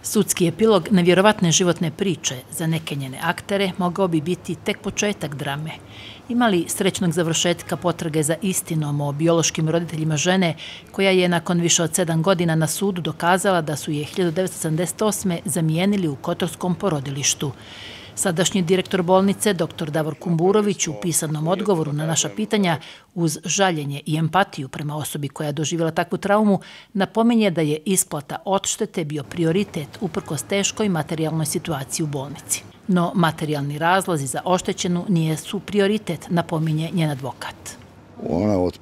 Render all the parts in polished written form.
Sudski epilog nevjerovatne životne priče za neke njene aktere mogao bi biti tek početak drame. Ima li srećnog završetka potrage za istinom o biološkim roditeljima žene koja je nakon više od 7 godina na sudu dokazala da su je 1978. zamijenili u kotorskom porodilištu? Sadašnji direktor bolnice, dr. Davor Kumburović, u pisanom odgovoru na naša pitanja, uz žaljenje i empatiju prema osobi koja je doživjela takvu traumu, napominje da je isplata odštete bio prioritet uprkos teškoj materijalnoj situaciji u bolnici. No materijalni razlozi za oštećenu nijesu prioritet, napominje njen advokat. Ona od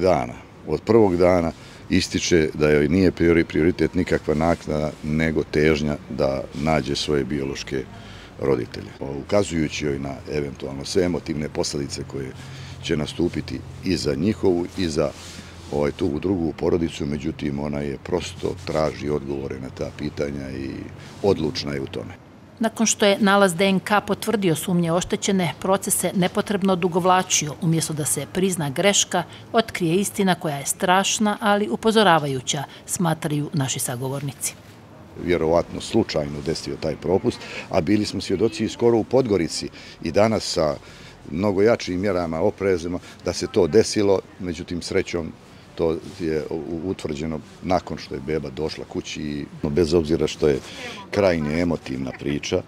prvog dana ističe da joj nije prioritet nikakva naknada, nego težnja da nađe svoje biološke roditelje. Ukazujući joj na eventualno sve emotivne posljedice koje će nastupiti i za njihovu i za tu drugu porodicu, međutim ona je prosto traži odgovore na ta pitanja i odlučna je u tome. Nakon što je nalaz DNK potvrdio sumnje oštećene, proces se nepotrebno odugovlačio. Umjesto da se prizna greška, otkrije istina koja je strašna, ali upozoravajuća, smatraju naši sagovornici. Vjerovatno slučajno desio taj propust, a bili smo svjedoci skoro u Podgorici i danas sa mnogo jačim mjerama oprezima da se to desilo, međutim srećom to je utvrđeno nakon što je beba došla kući i bez obzira što je krajnje emotivna priča,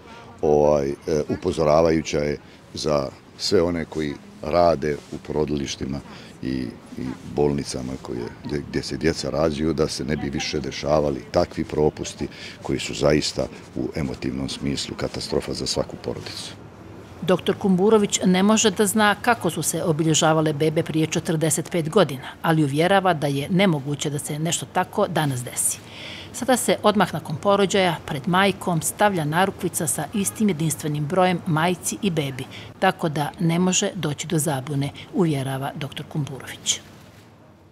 upozoravajuća je za sve one koji rade u porodilištima i bolnicama gdje se djeca rađaju, da se ne bi više dešavali takvi propusti koji su zaista u emotivnom smislu katastrofa za svaku porodicu. Dr. Kumburović ne može da zna kako su se obilježavale bebe prije 45 godina, ali uvjerava da je nemoguće da se nešto tako danas desi. Sada se odmah nakon porođaja pred majkom stavlja narukvica sa istim jedinstvenim brojem majci i bebi, tako da ne može doći do zabune, uvjerava dr. Kumburović.